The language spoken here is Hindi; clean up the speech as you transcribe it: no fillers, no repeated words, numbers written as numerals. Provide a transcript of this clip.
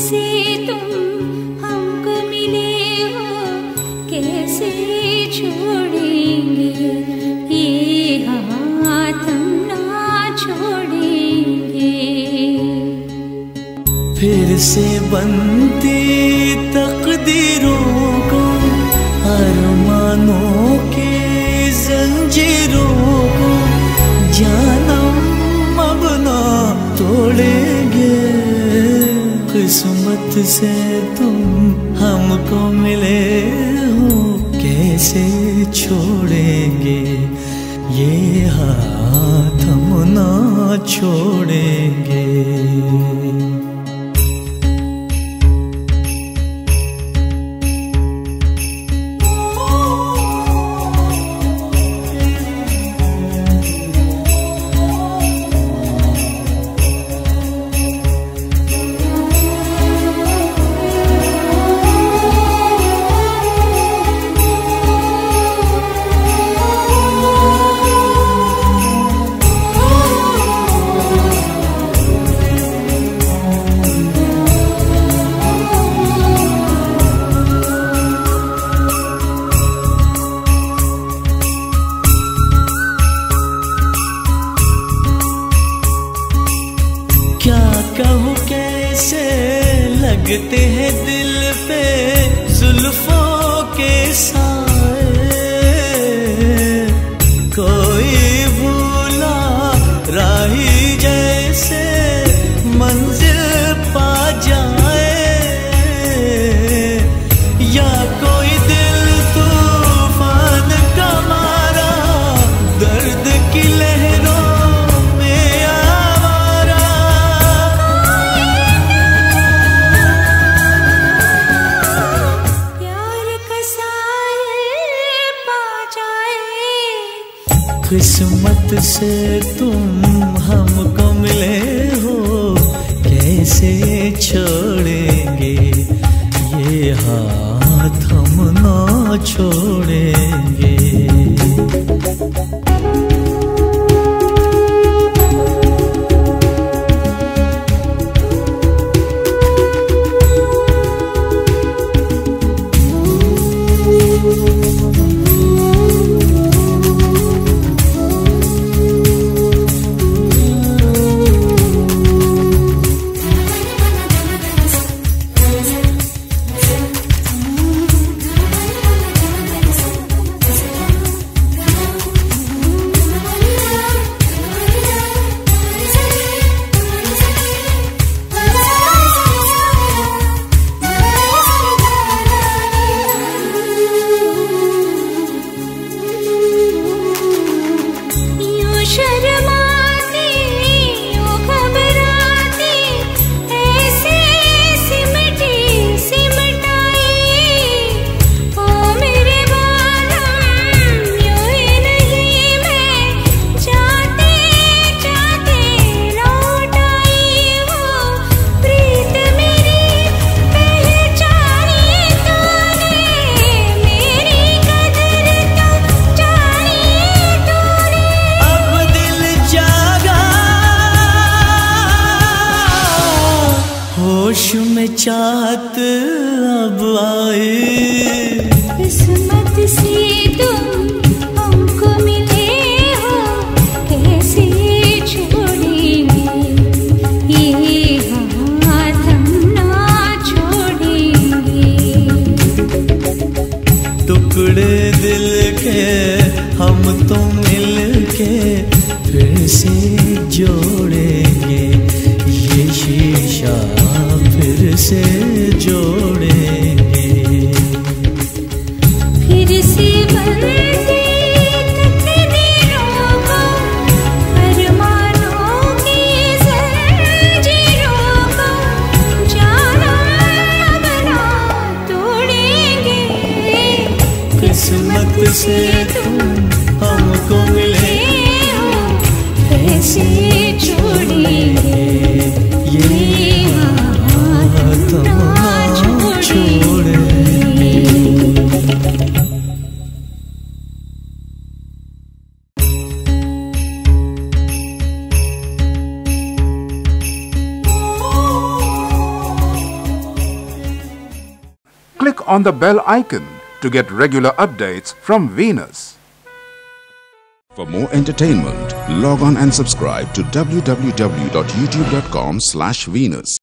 से तुम हमको मिले हो, कैसे छोड़ेंगे ये हाथ हम ना छोड़ेंगे। फिर से बनती तकदीरों को, अरमानों की जंजीरों को, जानम अब ना तोड़ेंगे। किस्मत से तुम हमको मिले हो, कैसे छोड़ेंगे ये हाथ हम ना छोड़ेंगे। क्या कहूँ कैसे लगते हैं दिल पे जुल्फों के साए, कोई भूला राही जैसे मंजिल पा जाए, या कोई दिल तूफान का मारा दर्द की लहरों किस्मत से तुम हमको मिले हो, कैसे छोड़ेंगे ये हाथ हम ना छोड़ेंगे। होश में चाहत अब आए, किस्मत से तुम हमको मिले हो, कैसे छोड़ेंगे ये हाथ हम ना छोड़ेंगे। टुकड़े दिल के हम तो मिल के फिर से जोड़ेंगे, ये शीशा फिर से जोड़ेंगे। फिर से बनती तकदीरों को, अरमानों की जंजीरों को, जानम बना तोड़ेंगे। किस्मत से तुम हमको मिले हो, कैसे छोड़ेंगे ये हाथ ना छोड़ेंगे। on the bell icon to get regular updates from Venus. For more entertainment, log on and subscribe to www.youtube.com/Venus.